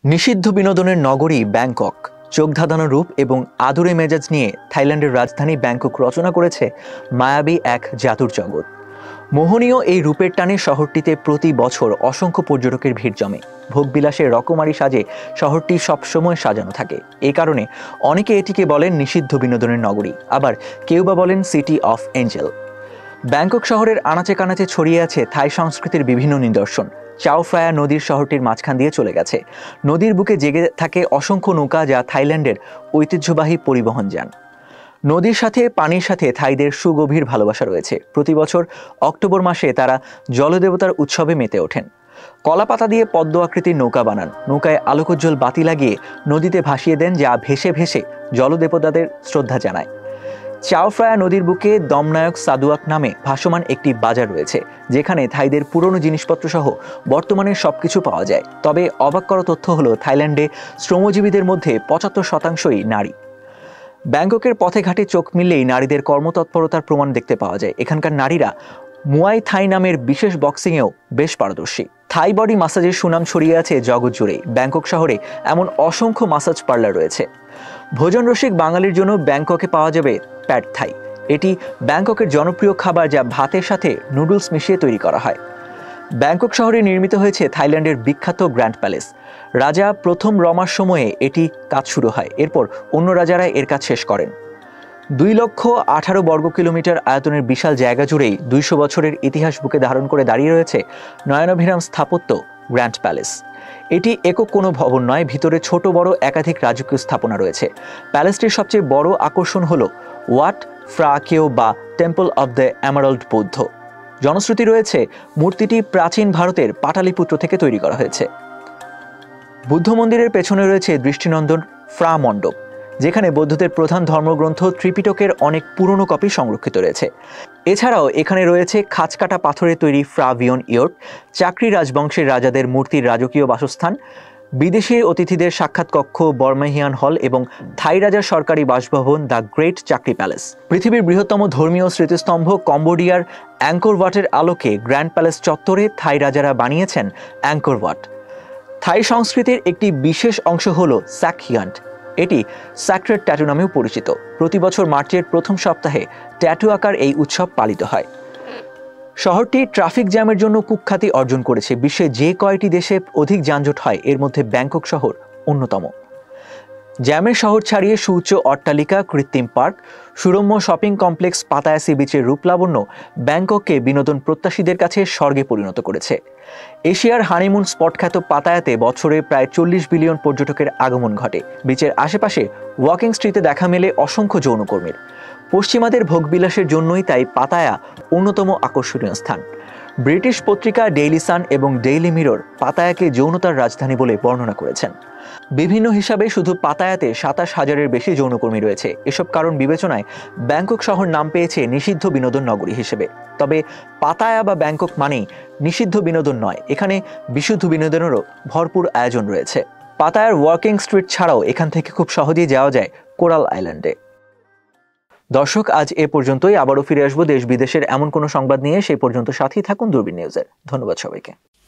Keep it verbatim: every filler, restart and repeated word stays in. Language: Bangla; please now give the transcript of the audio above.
নিষিদ্ধ বিনোদনের নগরী ব্যাংকক, চোখ ধাঁধানো রূপ এবং আদুরে মেজাজ নিয়ে থাইল্যান্ডের রাজধানী ব্যাংকক রচনা করেছে মায়াবী এক জাদুর জগৎ। মোহনীয় এই রূপের টানে শহরটিতে প্রতি বছর অসংখ্য পর্যটকের ভিড় জমে। ভোগবিলাসের রকমারি সাজে শহরটি সবসময় সাজানো থাকে। এই কারণে অনেকে এটিকে বলেন নিষিদ্ধ বিনোদনের নগরী, আবার কেউ বা বলেন সিটি অফ এঞ্জেল। ব্যাংকক শহরের আনাচে কানাচে ছড়িয়ে আছে থাই সংস্কৃতির বিভিন্ন নিদর্শন। চাও ফ্রায়া নদীর শহরটির মাঝখান দিয়ে চলে গেছে। নদীর বুকে জেগে থাকে অসংখ্য নৌকা, যা থাইল্যান্ডের ঐতিহ্যবাহী পরিবহন যান। নদীর সাথে পানির সাথে থাইদের সুগভীর ভালোবাসা রয়েছে। প্রতি বছর অক্টোবর মাসে তারা জলদেবতার উৎসবে মেতে ওঠেন। কলাপাতা দিয়ে পদ্ম আকৃতির নৌকা বানান, নৌকায় আলোকোজ্জ্বল বাতি লাগিয়ে নদীতে ভাসিয়ে দেন, যা ভেসে ভেসে জলদেবতাদের শ্রদ্ধা জানায়। চাও ফ্রায়া নদীর বুকে দমনায়ক সাদুয়াক নামে ভাসমান একটি বাজার রয়েছে, যেখানে থাইদের পুরনো জিনিসপত্র সহ বর্তমানের সবকিছু পাওয়া যায়। তবে অবাক করা তথ্য হলো, থাইল্যান্ডে শ্রমজীবীদের মধ্যে পঁচাত্তর শতাংশই নারী। ব্যাংককের পথে ঘাটে চোখ মিললেই নারীদের কর্মতৎপরতার প্রমাণ দেখতে পাওয়া যায়। এখানকার নারীরা মুয়াই থাই নামের বিশেষ বক্সিংয়েও বেশ পারদর্শী। থাই বডি মাসাজের সুনাম ছড়িয়ে আছে জগৎ জুড়েই। ব্যাংকক শহরে এমন অসংখ্য মাসাজ পার্লার রয়েছে। ভোজন রসিক বাঙালির জন্য ব্যাংককে পাওয়া যাবে প্যাড থাই। এটি ব্যাংককের জনপ্রিয় খাবার, যা ভাতের সাথে নুডলস মিশিয়ে তৈরি করা হয়। ব্যাংকক শহরে নির্মিত হয়েছে থাইল্যান্ডের বিখ্যাত গ্র্যান্ড প্যালেস। রাজা প্রথম রমার সময়ে এটি কাজ শুরু হয়, এরপর অন্য রাজারা এর কাজ শেষ করেন। দুই লক্ষ আঠারো বর্গ কিলোমিটার আয়তনের বিশাল জায়গা জুড়েই দুইশো বছরের ইতিহাস বুকে ধারণ করে দাঁড়িয়ে রয়েছে নয়নাভিরাম স্থাপত্য গ্র্যান্ড প্যালেস। এটি একক কোনো ভবন নয়, ভিতরে ছোট বড় একাধিক রাজকীয় স্থাপনা রয়েছে। প্যালেসটির সবচেয়ে বড় আকর্ষণ হলো ওয়াট ফ্রা কেও বা টেম্পল অব দ্য এমারাল্ড বৌদ্ধ। জনশ্রুতি রয়েছে মূর্তিটি প্রাচীন ভারতের পাটালিপুত্র থেকে তৈরি করা হয়েছে। বুদ্ধ মন্দিরের পেছনে রয়েছে দৃষ্টিনন্দন ফ্রা মণ্ডপ, যেখানে বৌদ্ধদের প্রধান ধর্মগ্রন্থ ত্রিপিটকের অনেক পুরনো কপি সংরক্ষিত রয়েছে। এছাড়াও এখানে রয়েছে খাঁজকাটা পাথরে তৈরি ফ্রা ভিয়ন ইয়ট, চাকরি রাজবংশের রাজাদের মূর্তির রাজকীয় বাসস্থান, বিদেশি অতিথিদের সাক্ষাৎ কক্ষ বর্মাহিয়ান হল এবং থাই রাজার সরকারি বাসভবন দ্য গ্রেট চাকরি প্যালেস। পৃথিবীর বৃহত্তম ধর্মীয় স্মৃতিস্তম্ভ কম্বোডিয়ার অ্যাঙ্কর ওয়াটের আলোকে গ্র্যান্ড প্যালেস চত্বরে থাই রাজারা বানিয়েছেন অ্যাঙ্কর ওয়াট। থাই সংস্কৃতির একটি বিশেষ অংশ হল স্যাকহিয়ান্ট। এটি স্যাক্রেড ট্যাটু নামেও পরিচিত। প্রতি বছর মার্চের প্রথম সপ্তাহে ট্যাটু আঁকার এই উৎসব পালিত হয়। শহরটি ট্রাফিক জ্যামের জন্য কুখ্যাতি অর্জন করেছে। বিশ্বে যে কয়টি দেশে অধিক যানজট হয়, এর মধ্যে ব্যাংকক শহর অন্যতম। জ্যামের শহর ছাড়িয়ে সুউচ্চ অট্টালিকা, কৃত্রিম পার্ক, সুরম্য শপিং কমপ্লেক্স, পাতায়া সি বিচের রূপলাবণ্য ব্যাংকককে বিনোদন প্রত্যাশীদের কাছে স্বর্গে পরিণত করেছে। এশিয়ার হানিমুন স্পট খ্যাত পাতায়াতে বছরে প্রায় চল্লিশ বিলিয়ন পর্যটকের আগমন ঘটে। বিচের আশেপাশে ওয়াকিং স্ট্রিটে দেখা মেলে অসংখ্য যৌনকর্মীর। পশ্চিমাদের ভোগবিলাসের জন্যই তাই পাতায়া অন্যতম আকর্ষণীয় স্থান। ব্রিটিশ পত্রিকা ডেইলি সান এবং ডেইলি মিরর পাতায়াকে যৌনতার রাজধানী বলে বর্ণনা করেছেন। বিভিন্ন হিসাবে শুধু পাতায়াতে সাতাশ হাজারের বেশি যৌনকর্মী রয়েছে। এসব কারণ বিবেচনায় ব্যাংকক শহর নাম পেয়েছে নিষিদ্ধ বিনোদন নগরী হিসেবে। তবে পাতায়া বা ব্যাংকক মানেই নিষিদ্ধ বিনোদন নয়, এখানে বিশুদ্ধ বিনোদনেরও ভরপুর আয়োজন রয়েছে। পাতায়ার ওয়াকিং স্ট্রিট ছাড়াও এখান থেকে খুব সহজেই যাওয়া যায় কোরাল আইল্যান্ডে। দর্শক, আজ এ পর্যন্তই। আবারও ফিরে আসবো দেশ বিদেশের এমন কোনো সংবাদ নিয়ে। সেই পর্যন্ত সাথেই থাকুন দূরবীন নিউজের। ধন্যবাদ সবাইকে।